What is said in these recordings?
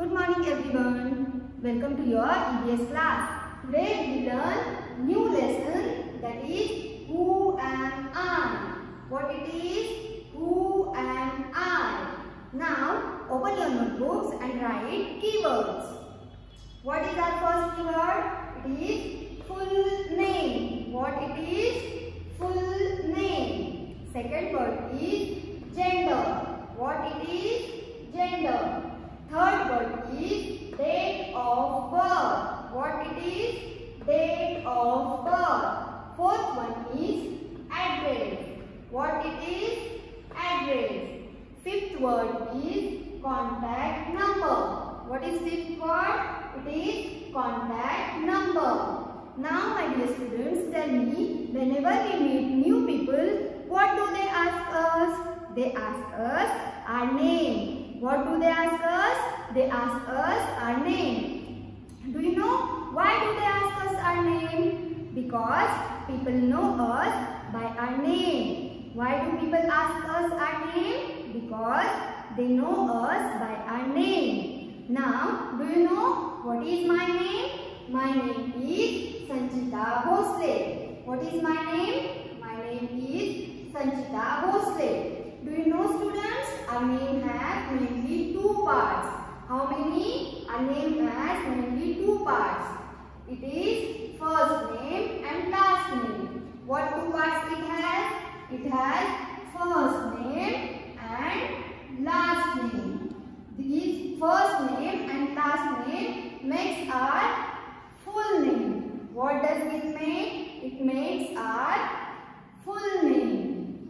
Good morning everyone. Welcome to your EVS class. Today we learn new lesson, that is who am I. What it is? Who am I? Now open your notebooks and write keywords. What is our first keyword? It is full name. What it is? Full name. Second word is gender. What it is? Gender. Third word is date of birth. What it is? Date of birth. Fourth one is address. What it is? Address. Fifth word is contact number. What is fifth word? It is contact number. Now my dear students, tell me, whenever we meet new people, what do they ask us? They ask us our name. What do they ask us? They ask us our name. Do you know why do they ask us our name? Because people know us by our name. Why do people ask us our name? Because they know us by our name. Now, do you know what is my name? My name is Sanchita Bhosle. What is my name? My name is Sanchita Bhosle. Do you know, students, our name has mainly two parts. How many? Our name has mainly two parts. It is first name and last name. What two parts it has? It has first name and last name. These first name and last name makes our full name. What does it make? It makes our full name.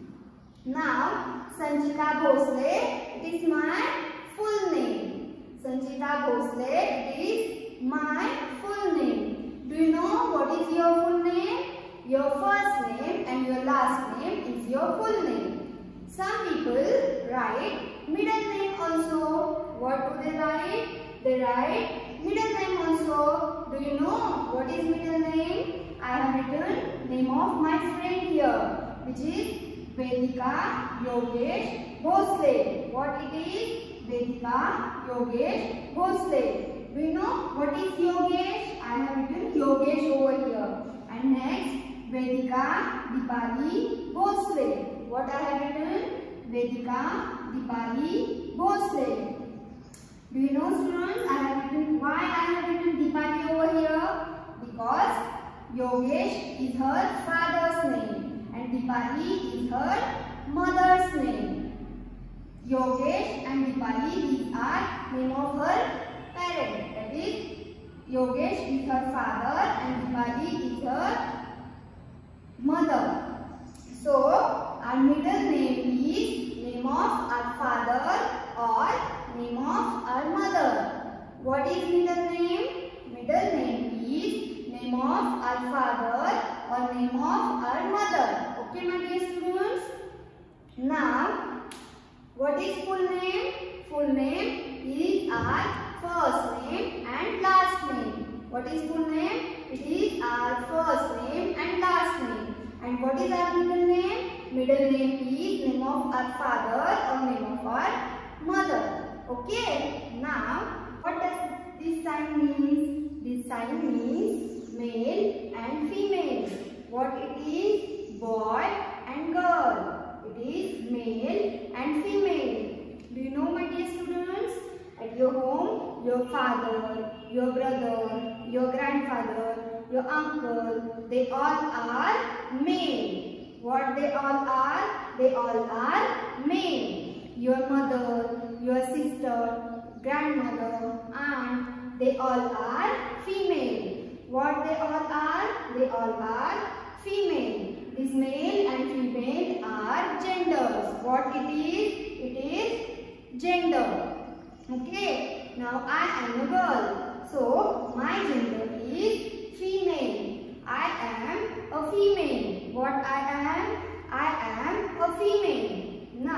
Now, Sanchita Bhosle, it is my full name. Sanchita Bhosle, it is my full name. Do you know what is your full name? Your first name and your last name is your full name. Some people write middle name also. What do they write? They write middle name also. Do you know what is middle name? I have written name of my friend here, which is Vedika Yogesh Bhosle. What it is? Vedika Yogesh Bhosle. Do you know what is Yogesh? I have written Yogesh over here. And next, Vedika Dipali Bhosle. What I have written? Vedika Dipali Bhosle. Do you know, students, I have written, why I have written Dipali over here? Because Yogesh is her father's name and Dipali is her mother's name. Yogesh and Dipali, these are name of her parent. That is, Yogesh is her father and Dipali is her mother. So, our middle name is name of our father or name of our mother. What is middle name? Middle name is name of our father or name of our mother. Okay, my dear students? Now, what is full name? Full name is our first name and last name. What is full name? It is our first name and last name. And what is our middle name? Middle name is name of our father or name of our mother. Okay. Now, what does this sign mean? This sign means male and female. What it is? Boy and girl. It is male and female. Do you know, my dear students? At your home, your father, your brother, your grandfather, your uncle, they all are male. What they all are? They all are male. Your mother, your sister, grandmother, aunt, they all are female. What they all are? They all are female. This male and female are genders. What it is? It is gender. Okay. Now I am a girl. So my gender is female. I am a female. What I am? I am a female.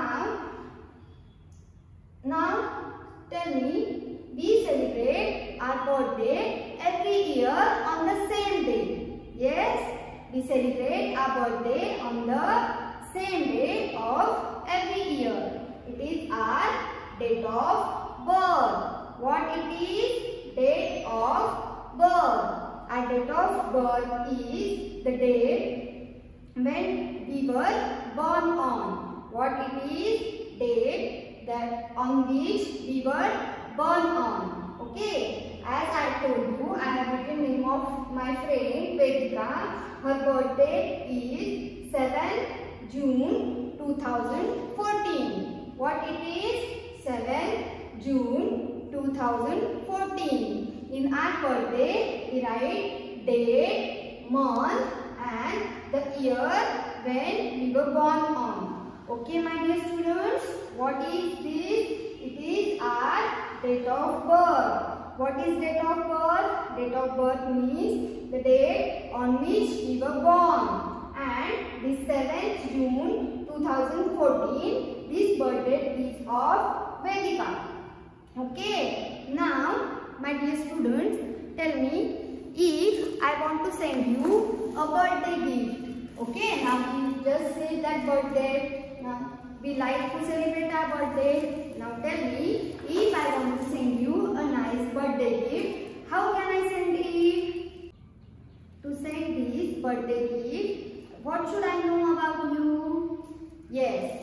Now tell me, we celebrate our birthday every year on the same day. Yes? We celebrate our birthday on the same day of every year. It is our date of birth. What it date of birth is the date when we were born on. What it is? Date that on which we were born on. Okay. As I told you, I have written name of my friend Vedika. Her birthday is 7th June 2014. What it is? 7th June 2014. In our birthday, we write date, month and the year when we were born on. Okay, my dear students, what is this? It is our date of birth. What is date of birth? Date of birth means the date on which we were born. And this 7th June 2014, this birthday is of Vedika. Okay. Now, my dear students, tell me if I want to send you a birthday gift. Okay. Now, we just say that birthday. Now, we like to celebrate our birthday. Now, tell me if I want to send you a nice birthday gift, how can I send it? To send this birthday gift, what should I know about you? Yes,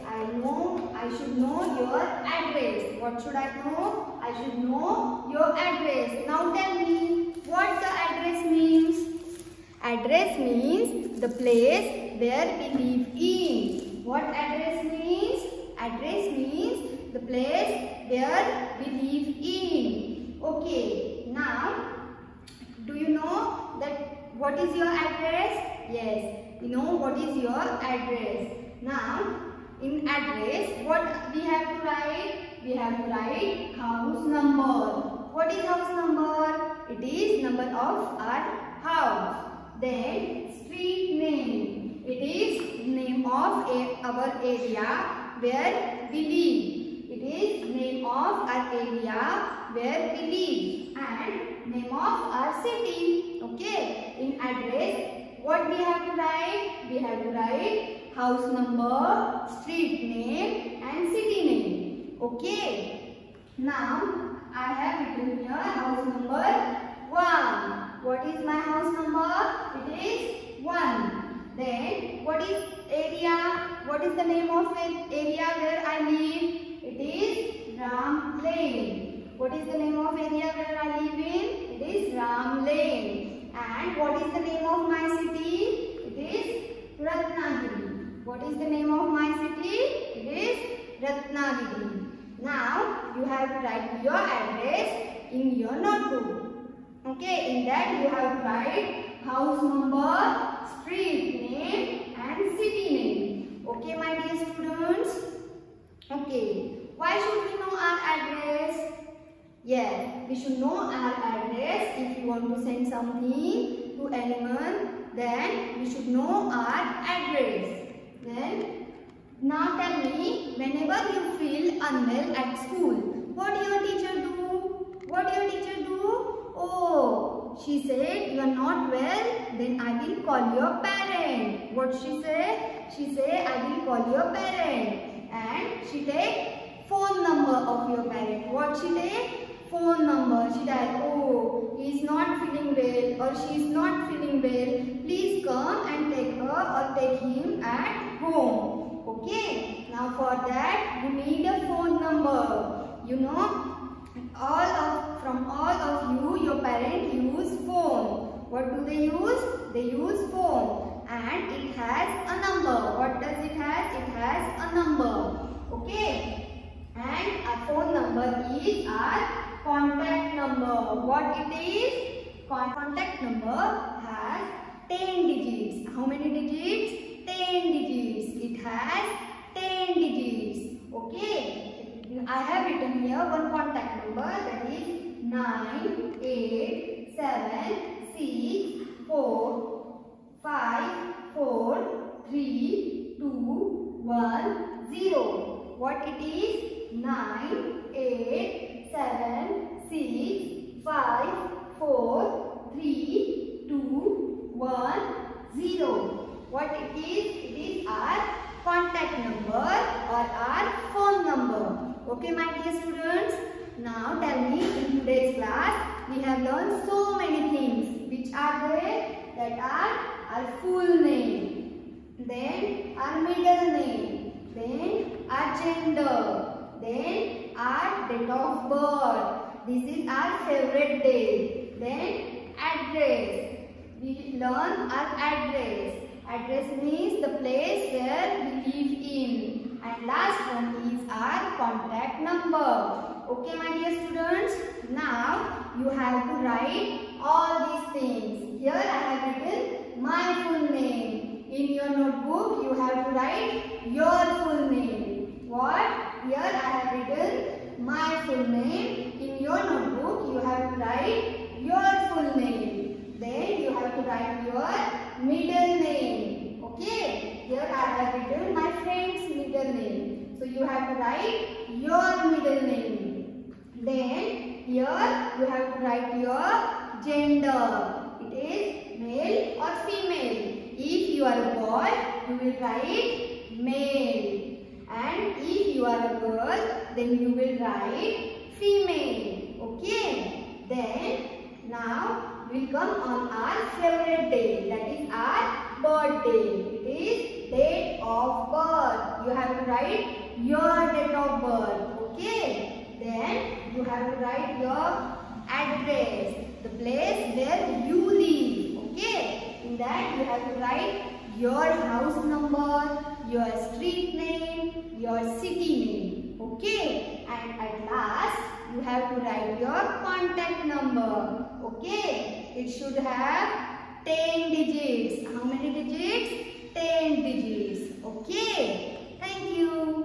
I should know your address. What should I know? I should know your address. Now tell me what the address means. Address means the place where we live in. What address means? Address means the place where we live in. Okay, now do you know that what is your address? Yes, you know what is your address. Now in address, what we have to write? We have to write house number. What is house number? It is number of our house. Then street name. It is name of our area where we live. It is name of our area where we live and name of our city. Okay. In address, what we have to write? We have to write house number, street name and city name. Okay. Now, I have written here house number 1. What is my house number? It is 1. Then, what is area? What is the name of area where I live? It is Ram Lane. What is the name of area where I live in? It is Ram Lane. And what is the name of my city? It is Ratnagiri. What is the name of my city? It is Ratnagiri. Now, you have to write your address in your notebook. Okay, in that you have to write house number, street name and city name. Okay, my dear students. Okay, why should we know our address? Yes, we should know our address. If you want to send something to anyone, then we should know our address. Then, now tell me, whenever you feel unwell at school, what do your teacher do? What do your teacher do? Oh, she said you are not well, then I will call your parent. What she say? She say I will call your parent. And she take phone number of your parent. What she take? Phone number. She dial, oh, he is not feeling well or she is not feeling well. Please come and take her or take him at home. Okay. Now for that you need a phone number. You know, from all of you, your parents use phone. What do they use? They use phone. And it has a number. What does it have? It has a number. Okay. And our phone number is our contact number. What it is? Contact number has 10 digits. How many digits? 10 digits. It has 10 digits. Okay. I have written here one contact number, that is 9, 8, 7, 6, 4, 5, 4, 3, 2, 1, 0. What it is? 9, 8, 7, 6, 5, 4, 3, 2, 1, 0. What it is? It is our contact number or our phone number. Okay, my dear students. Now tell me, in today's class we have learned so many things. We Which are they? That are our full name, then our middle name, then our gender, then our date of birth. This is our favorite day. Then address. We learn our address. Address means the place where we live in. And last one is our contact number. Okay, my dear students. Now you have to write all these things. Here I have written my full name. In your notebook you have to write your full name. What? Here I have written my full name. In your notebook you have to write your full name. Then you have to write your middle name. Okay? Here I have written my friend's middle name. So you have to write your middle name. Then here you have to write your gender. It is male or female. If you are a boy, you will write male. And if you are a girl, then you will write female. Okay? Then now we will come on our favorite day. That is our birthday. It is date of birth. You have to write your date of birth. Okay? Then you have to write your address, the place where you live. Okay? In that you have to write your house number, your street name, your city name. Okay? And at last you have to write your contact number. Okay? It should have 10 digits. How many digits? 10 digits. Okay? Thank you.